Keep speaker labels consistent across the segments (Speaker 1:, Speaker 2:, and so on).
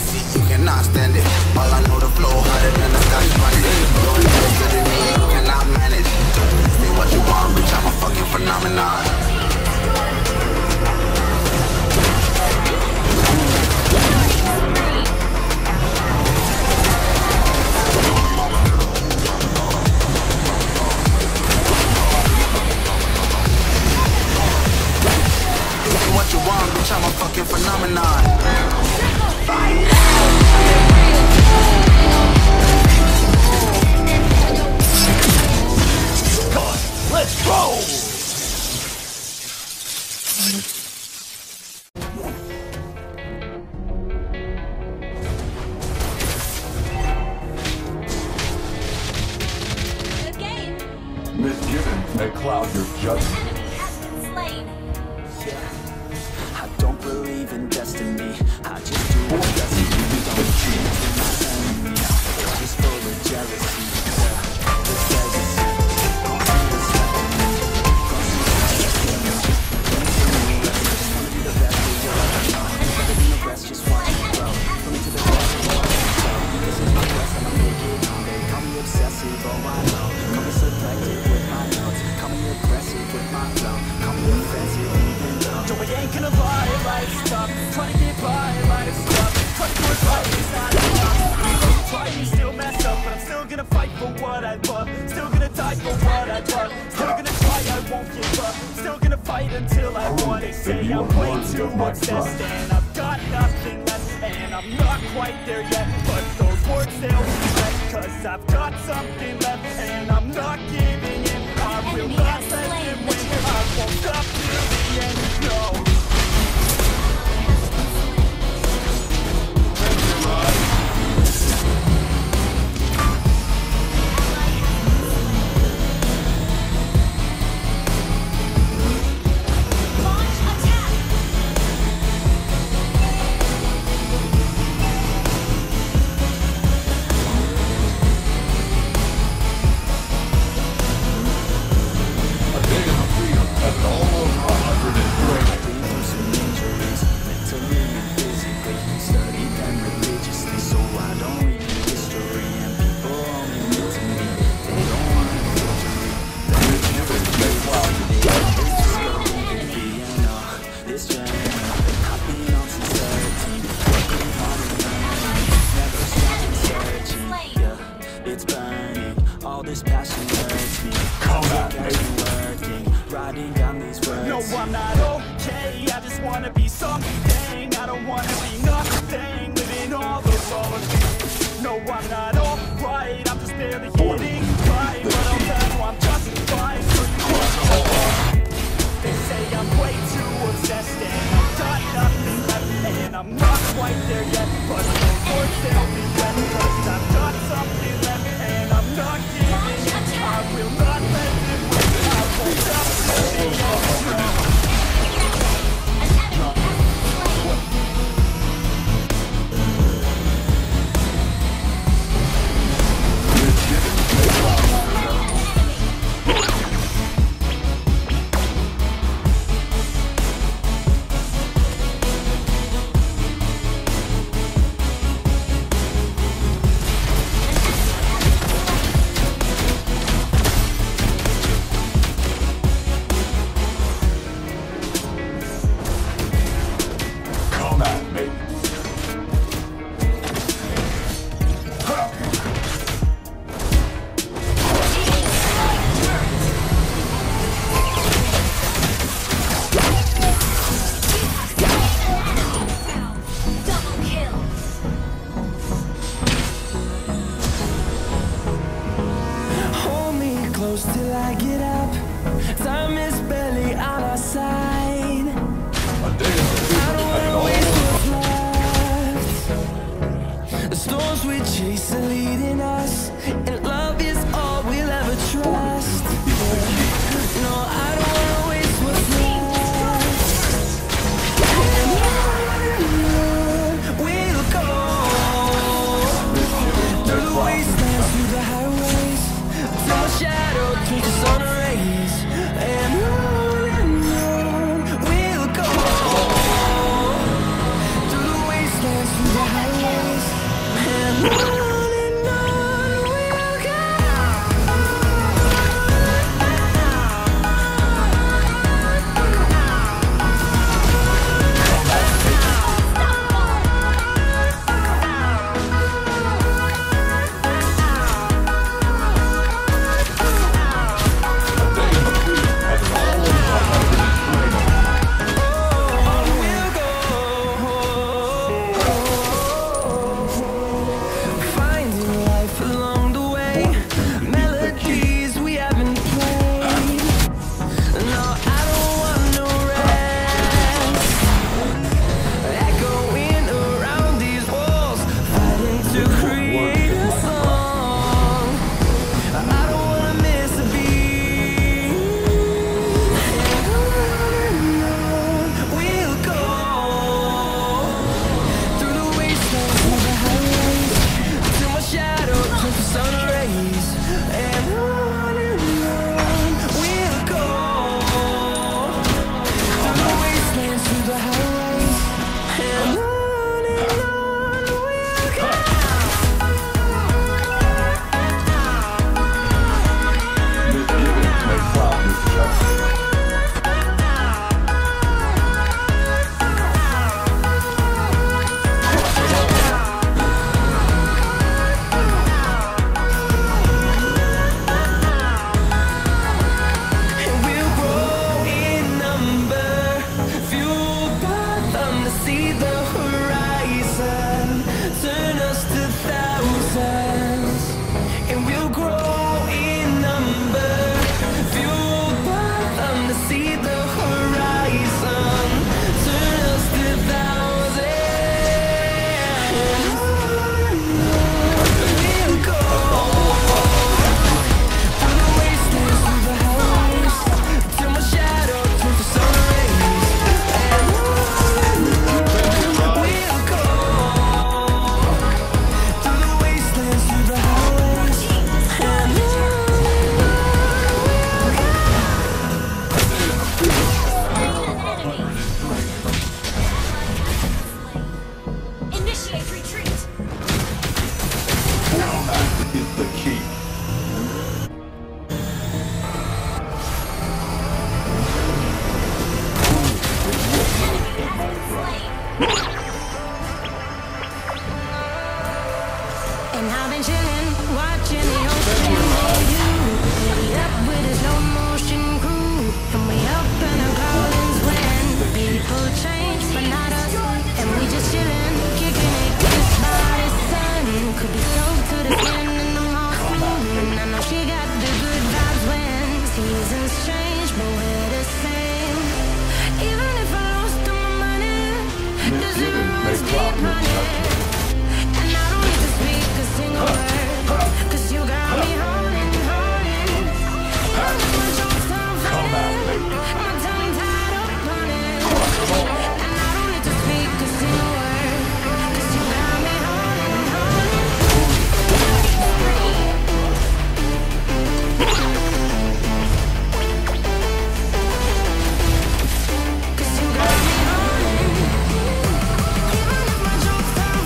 Speaker 1: You cannot stand it. All I know, the flow harder than the Scotch bandit. Doing this good to me, you cannot manage. Say what you want, bitch, I'm a fucking phenomenon. What you want, bitch, I'm a fucking phenomenon. Let's go!
Speaker 2: Good game.
Speaker 3: Misgivings may cloud your judgment.
Speaker 2: Has been slain.
Speaker 4: Yeah, I don't believe in destiny. I just do what's best for me. Don't choose my enemy. Just full of jealousy. This legacy. Don't see what's happening. Don't see what's happening. Don't see me rest. I just wanna be the best of what I know. Better than the rest, just watch me grow. Put me to the best of what I can show. This is my quest and I'm making it. They call me obsessive, oh I know. Call me selective with my notes. Call me aggressive with my flow. Call me offensive even though. So I ain't gonna lie, life's tough. Trying to get by, life's tough. Trying to do it right, it's not enough. Try me, still messed up, but I'm still gonna fight for what I love. Still gonna die for what I love. Still gonna try, I won't give up. Still gonna fight until I want it. Say I'm way too obsessed and I've got nothing left. And I'm not quite there yet, but those words they'll regret. Cause I've got something left and I'm not giving in. I will not let them win. I won't stop till the end, no.
Speaker 2: Launch attack.
Speaker 3: A day of freedom has almost 103.
Speaker 4: Been through some injuries, mentally and physically. Studied them religiously, so I don't read history. And people only look to me, they don't want a victory.
Speaker 3: Misgivings may cloud your judgment.
Speaker 4: Just go leave it be, and this journey I've been on since 13. Working hard and learning, never stopping searching. Yeah, it's burning, all this passion hurts me.
Speaker 3: Come at
Speaker 4: Got
Speaker 3: me.
Speaker 4: you working, writing down these words. No, I'm not okay, I just wanna be something. I don't wanna be nothing, living all alone. No, I'm not alright, I'm just barely getting by. But I'll tell you I'm just fine, so you want. They say I'm way too obsessed and I've got nothing left. And I'm not quite there yet, but those words they'll regret. Cause I've got something left and I'm not giving in. I will not let them win. I won't stop till the end.
Speaker 3: Misgivings may cloud your judgment. Come at me.
Speaker 2: Double kill.
Speaker 4: Hold me close till I get up. Time is barely on our side.
Speaker 3: A day of freedom has
Speaker 4: Waste
Speaker 3: almost
Speaker 4: what's left. The storms we chase are leading us, and love is all we'll ever trust. No, I don't wanna waste what's left. And on we'll go through the wastelands, through the highways, till my shadow catches sun rays. And on we'll go through the wastelands, through the highways.
Speaker 5: And I've been chilling, watching the ocean way up with a slow motion crew. And we open our garlands when people change, but not us. And we just chilling, kicking it, kissed by the sun. Could be soaked to the skin in the morning. I know she got the good vibes when seasons change, but we're the same. Even if I lost all my money, the zero runs deep, honey. And I don't need to speak a single word, 'cause you got me holding, holding. Even if my jokes don't
Speaker 3: Come at me.
Speaker 5: my tongue tied up on it. And I don't need to speak a single word, 'cause you got me holding, holding. Cause you got me holding. Even if my jokes don't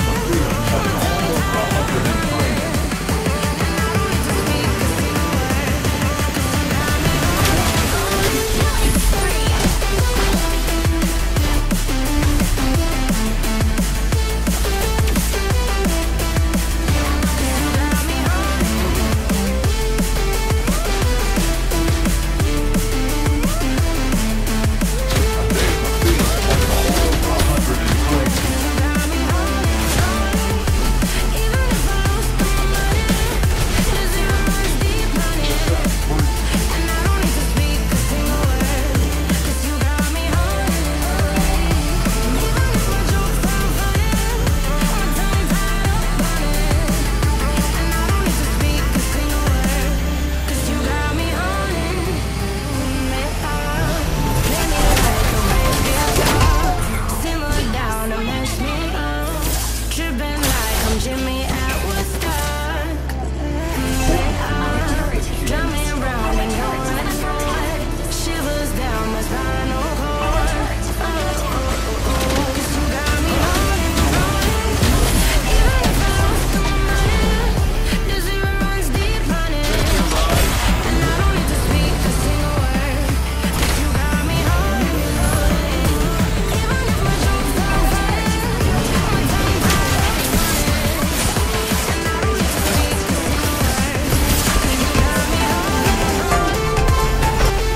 Speaker 5: Jimmy at Woodstock. Drive me around and going forward. Shivers down my spinal cord. Cause you got me holding, holding. Even if I lost all my money, the zero runs deep, honey. And I don't need to speak a single word, 'cause you got me holding, holding. Even if my jokes don't funny, my tongue tied up on it. And I don't need to speak a single word, 'cause you got me holding, holding.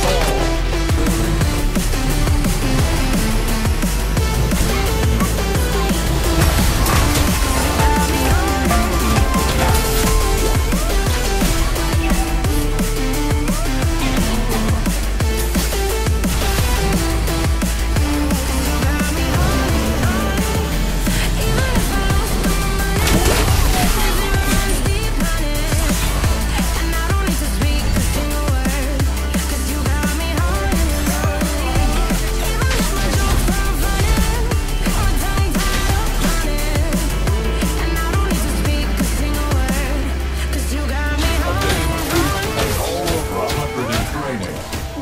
Speaker 3: All over 100 in training.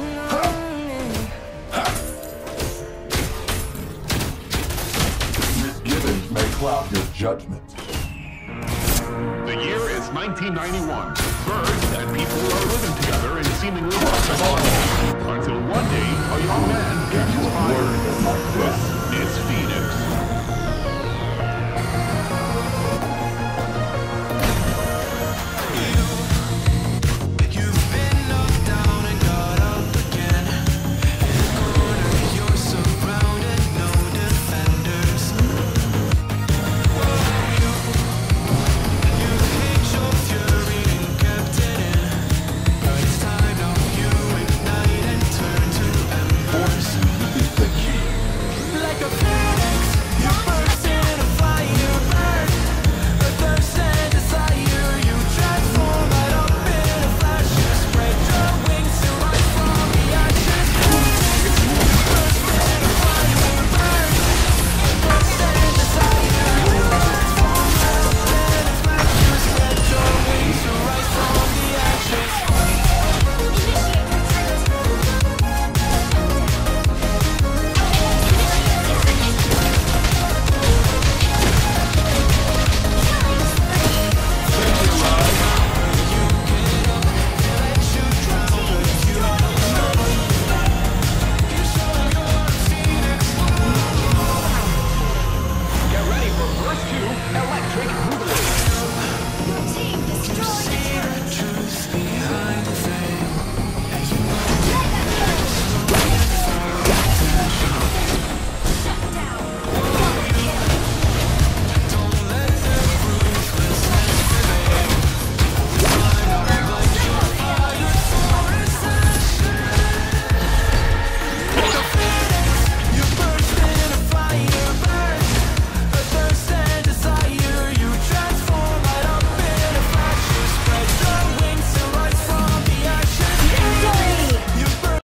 Speaker 3: Misgivings may cloud your judgment.
Speaker 6: The year is 1991. Birds and people are living together in seemingly perfect harmony. Until one day, a young man gets
Speaker 3: Word
Speaker 6: fired.
Speaker 3: is like this.